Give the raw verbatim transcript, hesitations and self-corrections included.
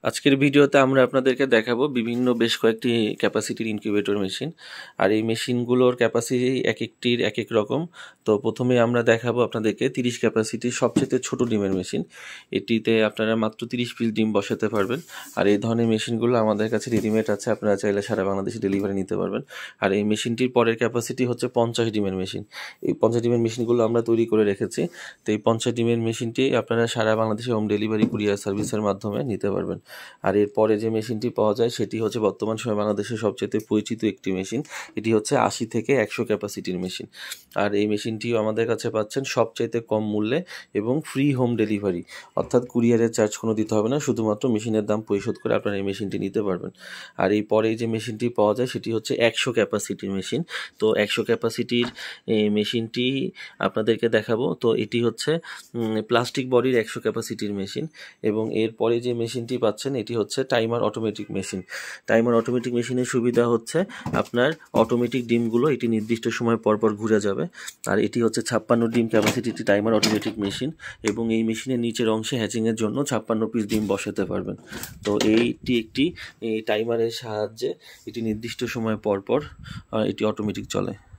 আজকের ভিডিওতে আমরা আপনাদেরকে দেখাবো বিভিন্ন বেশ কয়েকটি ক্যাপাসিটির ইনকিউবেটর মেশিন। আর এই মেশিনগুলোর ক্যাপাসিটি এক একটির এক এক রকম। তো প্রথমে আমরা দেখাবো আপনাদেরকে তিরিশ ক্যাপাসিটির সবচেয়ে ছোট ডিমের মেশিন। এটিতে আপনারা মাত্র তিরিশ পিস ডিম বসাতে পারবেন। আর এই ধরনের মেশিনগুলো আমাদের কাছে রেডিমেড আছে, আপনারা চাইলে সারা বাংলাদেশে ডেলিভারি নিতে পারবেন। আর এই মেশিনটির পরের ক্যাপাসিটি হচ্ছে পঞ্চাশ ডিমের মেশিন। এই পঞ্চাশ ডিমের মেশিনগুলো আমরা তৈরি করে রেখেছি। তো এই পঞ্চাশ ডিমের মেশিনটি আপনারা সারা বাংলাদেশে হোম ডেলিভারি কুরিয়ার সার্ভিসের মাধ্যমে নিতে পারবেন। আর এরপরে যে মেশিনটি পাওয়া যায় সেটি হচ্ছে বর্তমান সময়ে বাংলাদেশের সবচেয়ে পরিচিত একটি মেশিন। এটি হচ্ছে আশি থেকে একশো ক্যাপাসিটির মেশিন। আর এই মেশিনটিও আমাদের কাছে পাচ্ছেন সবচাইতে কম মূল্যে এবং ফ্রি হোম ডেলিভারি, অর্থাৎ কুরিয়ারের চার্জ কোনো দিতে হবে না, শুধুমাত্র মেশিনের দাম পরিশোধ করে আপনারা এই মেশিনটি নিতে পারবেন। আর এই পরে যে মেশিনটি পাওয়া যায় সেটি হচ্ছে একশো ক্যাপাসিটির মেশিন। তো একশো ক্যাপাসিটির মেশিনটি আপনাদেরকে দেখাবো। তো এটি হচ্ছে প্লাস্টিক বডির একশো ক্যাপাসিটির মেশিন। এবং এরপরে যে মেশিনটি পাচ্ছেন এটি হচ্ছে timer automatic machine. Timer automatic মেশিনের সুবিধা হচ্ছে আপনার অটোমেটিক ডিমগুলো এটি নির্দিষ্ট সময় পরপর ঘুরে যাবে। আর এটি হচ্ছে ছাপ্পান্ন ডিম ক্যাপাসিটি টাইমার অটোমেটিক মেশিন, এবং এই মেশিনের নিচের অংশে হ্যাচিংয়ের জন্য ছাপ্পান্ন পিস ডিম বসাতে পারবেন। তো এইটি একটি টাইমারের সাহায্যে এটি নির্দিষ্ট সময় পরপর এটি অটোমেটিক চলে।